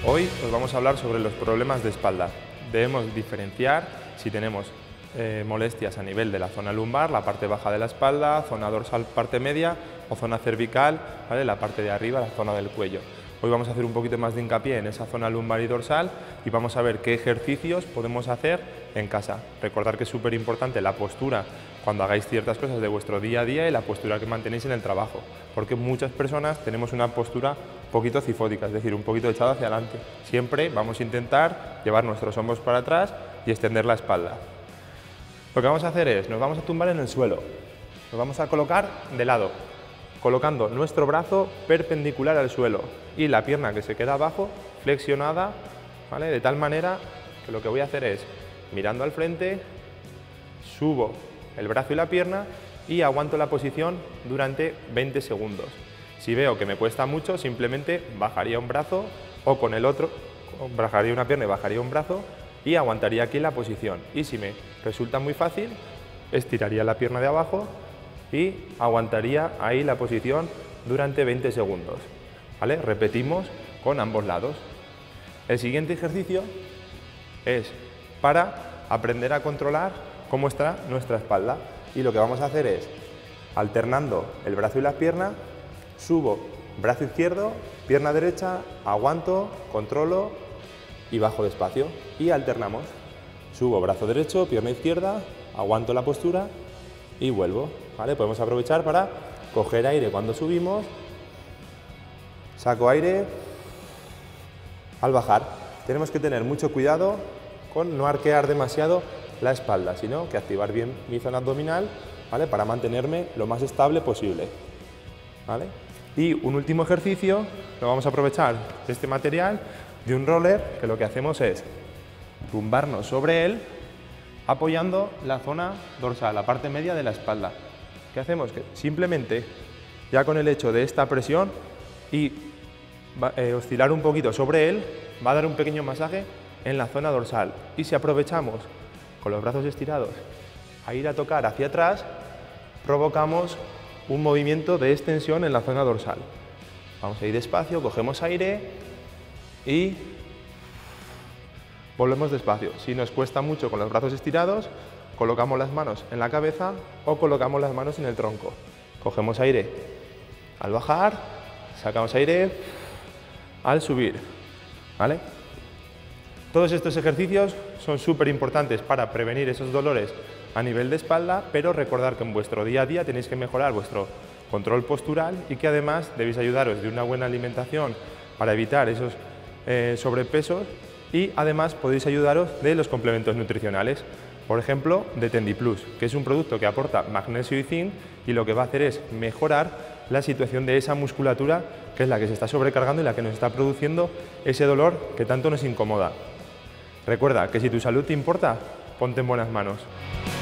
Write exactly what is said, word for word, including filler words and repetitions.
Hoy os vamos a hablar sobre los problemas de espalda. Debemos diferenciar si tenemos eh, molestias a nivel de la zona lumbar, la parte baja de la espalda, zona dorsal, parte media, o zona cervical, ¿vale?, la parte de arriba, la zona del cuello. Hoy vamos a hacer un poquito más de hincapié en esa zona lumbar y dorsal y vamos a ver qué ejercicios podemos hacer en casa. Recordar que es súper importante la postura cuando hagáis ciertas cosas de vuestro día a día y la postura que mantenéis en el trabajo, porque muchas personas tenemos una postura un poquito cifótica, es decir, un poquito echada hacia adelante. Siempre vamos a intentar llevar nuestros hombros para atrás y extender la espalda. Lo que vamos a hacer es, nos vamos a tumbar en el suelo, nos vamos a colocar de lado, colocando nuestro brazo perpendicular al suelo y la pierna que se queda abajo flexionada, ¿vale?, de tal manera que lo que voy a hacer es, mirando al frente, subo el brazo y la pierna y aguanto la posición durante veinte segundos. Si veo que me cuesta mucho, simplemente bajaría un brazo o con el otro, bajaría una pierna y bajaría un brazo y aguantaría aquí la posición. Y si me resulta muy fácil, estiraría la pierna de abajo y aguantaría ahí la posición durante veinte segundos. ¿Vale? Repetimos con ambos lados. El siguiente ejercicio es para aprender a controlar cómo está nuestra espalda. Y lo que vamos a hacer es, alternando el brazo y las piernas, subo brazo izquierdo, pierna derecha, aguanto, controlo y bajo despacio. Y alternamos. Subo brazo derecho, pierna izquierda, aguanto la postura y vuelvo. ¿Vale? Podemos aprovechar para coger aire cuando subimos, saco aire al bajar. Tenemos que tener mucho cuidado con no arquear demasiado la espalda, sino que activar bien mi zona abdominal, ¿vale?, para mantenerme lo más estable posible. ¿Vale? Y un último ejercicio, lo vamos a aprovechar de este material, de un roller, que lo que hacemos es tumbarnos sobre él, apoyando la zona dorsal, la parte media de la espalda. ¿Qué hacemos? Que simplemente, ya con el hecho de esta presión y eh, oscilar un poquito sobre él, va a dar un pequeño masaje en la zona dorsal. Y si aprovechamos con los brazos estirados a ir a tocar hacia atrás, provocamos un movimiento de extensión en la zona dorsal. Vamos a ir despacio, cogemos aire y volvemos despacio. Si nos cuesta mucho con los brazos estirados, colocamos las manos en la cabeza o colocamos las manos en el tronco. Cogemos aire al bajar, sacamos aire al subir. ¿Vale? Todos estos ejercicios son súper importantes para prevenir esos dolores a nivel de espalda, pero recordar que en vuestro día a día tenéis que mejorar vuestro control postural y que además debéis ayudaros de una buena alimentación para evitar esos eh, sobrepesos, y además podéis ayudaros de los complementos nutricionales. Por ejemplo, de Tendiplus, que es un producto que aporta magnesio y zinc y lo que va a hacer es mejorar la situación de esa musculatura que es la que se está sobrecargando y la que nos está produciendo ese dolor que tanto nos incomoda. Recuerda que si tu salud te importa, ponte en buenas manos.